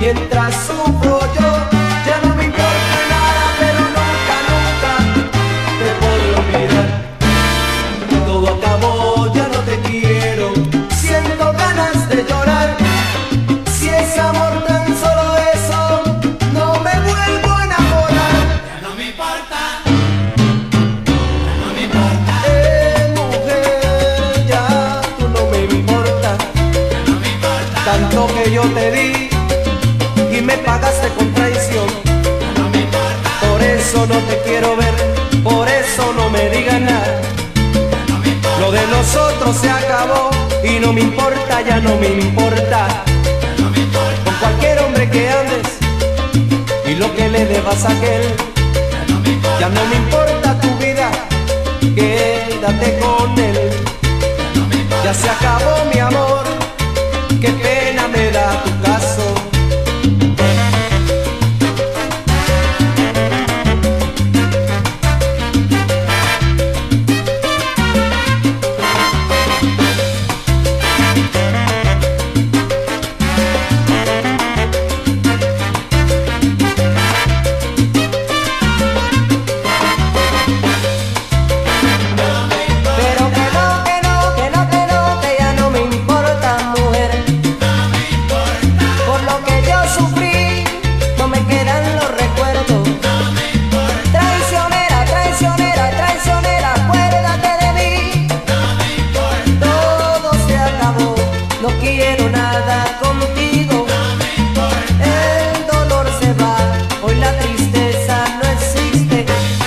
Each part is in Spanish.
mientras sufro yo. Ya no me importa nada, pero nunca, nunca te podré olvidar. Todo acabó, ya no te quiero, siento ganas de llorar. Si es amor tan solo eso, no me vuelvo a enamorar. Ya no me importa, ya no me importa. Mujer, ya tú no me importas. Ya no me importa. Tanto que yo te di y me pagaste con traición. Ya no me importa. Por eso no te quiero ver, por eso no me digas nada. Ya no me importa. Lo de nosotros se acabó y no me importa, ya no me importa. Ya no me importa. Con cualquier hombre que andes y lo que le debas a aquel. Ya no me importa. Ya no me importa tu vida, quédate con él. Ya no me importa. Ya se acabó mi amor, qué pena me da tu caso. Pero que no, que no, que no, que no, que ya no me importa, mujer. Por lo que yo sufrí, no me quedan los recuerdos. Traicionera, traicionera, traicionera, acuérdate de mí. Todo se acabó, no quiero nada contigo. El dolor se va, hoy la tristeza no existe.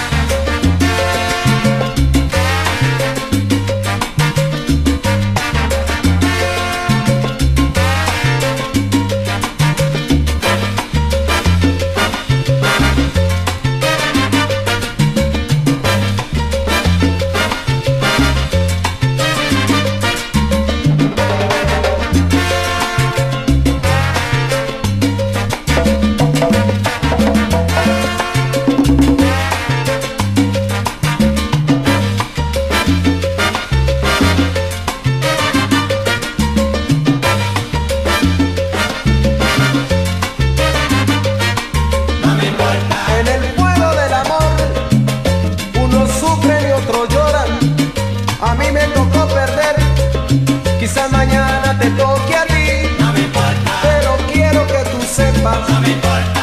En el fuego del amor, unos sufren y otros lloran. A mí me tocó perder, quizás mañana te toque a ti. No me importa. Pero quiero que tú sepas No me importa.